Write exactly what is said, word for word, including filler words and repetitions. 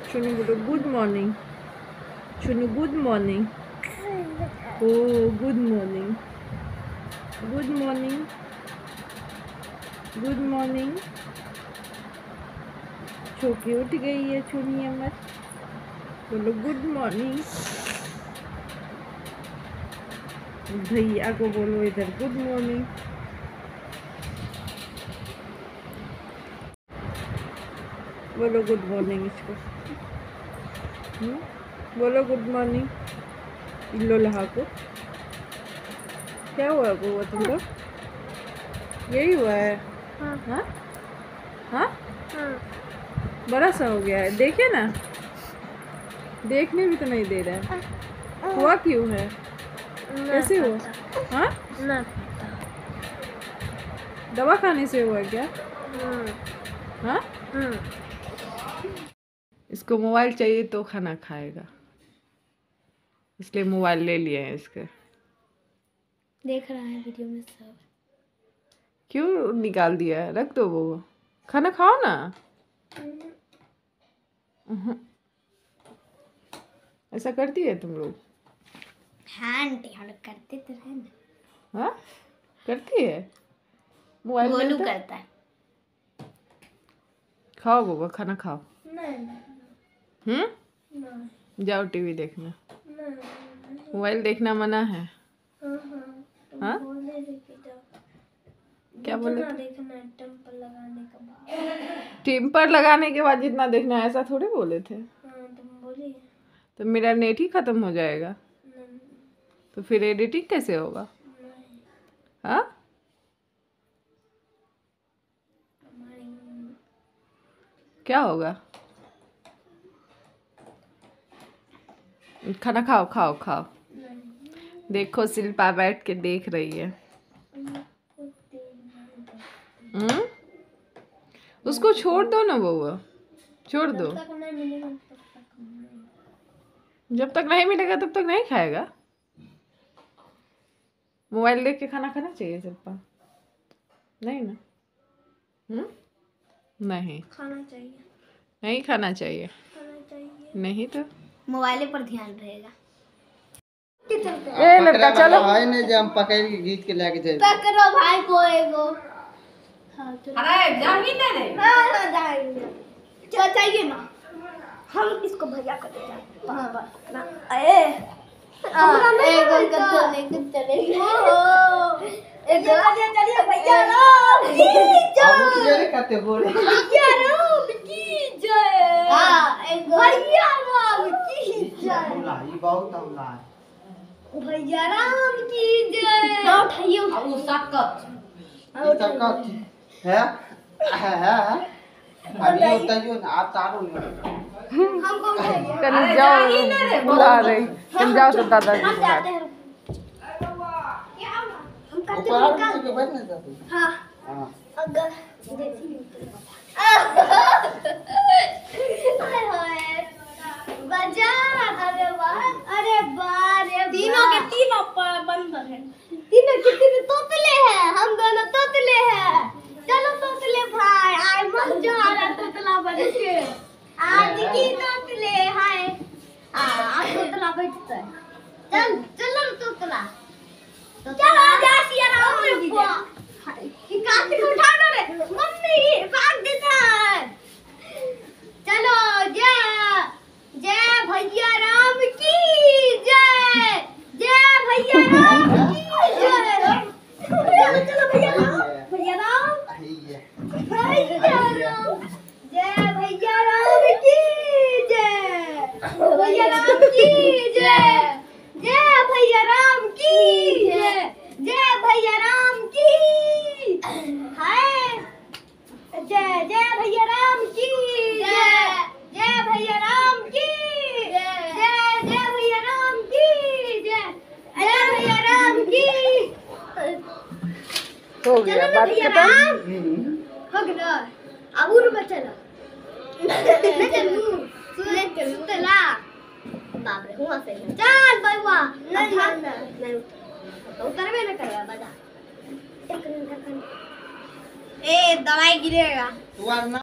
चुनू बोलो good morning. Chunu good morning. ओ good morning, good morning, good morning. छोकी उठ गई है चुनी अमर, बोलो गुड मॉर्निंग। भैया को बोलो इधर गुड मॉर्निंग। बोलो गुड मॉर्निंग इसको। हुँ? बोलो गुड मॉर्निंग इल्लो लहा को। क्या हुआ वो तुम लोग? यही हुआ है? हाँ हाँ हाँ हाँ। बड़ा सा हो गया है, देखे ना, देखने भी तो नहीं दे रहा है। हुआ क्यों है? कैसे हुआ? हाँ ना, दवा खाने से हुआ क्या? हाँ हाँ। इसको मोबाइल चाहिए तो खाना खाएगा, इसलिए मोबाइल ले लिए हैं इसके। देख रहा है वीडियो में सब। क्यों निकाल दिया है? रख दो, वो खाना खाओ ना। ऐसा करती है तुम लोग? हाँ आंटी हम लोग करते तो है ना। हाँ करती है। मोबाइल गोलू करता है। खाओ बाबा, खाना खाओ। नहीं हम्म नहीं। जाओ टीवी देखना। नहीं मोबाइल देखना मना है। हाँ हाँ। हाँ बोले थे कि क्या बोले थे? देखना है टेम्पर लगाने के बाद। टेम्पर लगाने के बाद जितना देखना है, ऐसा थोड़ी बोले थे। हाँ तुम बोली। तो मेरा नेट ही खत्म हो जाएगा। नहीं तो फिर एडिटिंग कैसे होगा? नहीं। हाँ क्या होगा? खाना खाओ खाओ खाओ। देखो शिल्पा बैठ के देख रही है। हम्म उसको छोड़ दो ना बउआ, छोड़ दो। जब तक नहीं मिलेगा तब तक नहीं खाएगा। मोबाइल देख के खाना खाना चाहिए शिल्पा, नहीं ना? हम्म नहीं खाना चाहिए। नहीं खाना चाहिए। खाना चाहिए नहीं तो मोबाइल पर ध्यान रहेगा। ए लड़का चलो भाई ने जब हम पकड़ के घींच के लेके जाए पकड़ो भाई को एगो। हाँ चलो। अरे जाएंगे ना रे। हाँ हाँ जाएंगे। चलो चाहिए ना, हम इसको भैया को ले जाएंगे। हाँ बस ना ए एगो कद्दू लेके चलेंगे। ओहो एक चलिए चलिए भैया लो अब ये करते बोले भैया लो की जय। हाँ एक भैया लो की जय। ये बहुत हमला है। भैया राम की जय। ना उठाइए अब वो सकत सकत है है है अभी उतारियो ना, आप तारो नहीं। हमको उठाइए। कल जाओ बुला रही, कल जाओ तो दादाजी हम बुला जाते रही। हैं। हम करते ऊपर हैं नीचे के बैठने जाते। हाँ हां अगर बजा। अरे वाह अरे वाह रे, तीनों के तीनों पर बंदर है। तीनों के तीनों तोतले हैं, हम दोनों तोतले हैं। चलो तोतले भाई आज मजा आ रहा तोतला बन के। आज की तोतले हाय आज तोतला बैठता है। चल चलो तोतला चलो जासिया राम रे बुआ। ये काट को उठा दो रे मम्मी, भाग देता है। चलो जय जय भैया राम की जय, जय भैया राम की जय। चलो चलो भैया राम, भैया राम भैया राम, जय भैया राम की जय, भैया राम की जय, जय भैया राम की जय, जय भैया राम की हाय, जय जय भैया राम की जय, जय भैया राम की जय, जय भैया राम की जय, जय भैया राम की। हो गया बात खत्म। हो गया अब उड़ में चलो। मैं चलूं सुने चलूं चला बाप रे हुआ से चल भाई वाह नहीं नहीं उतर में ना करेगा बजा। ए दवाई गिरेगा।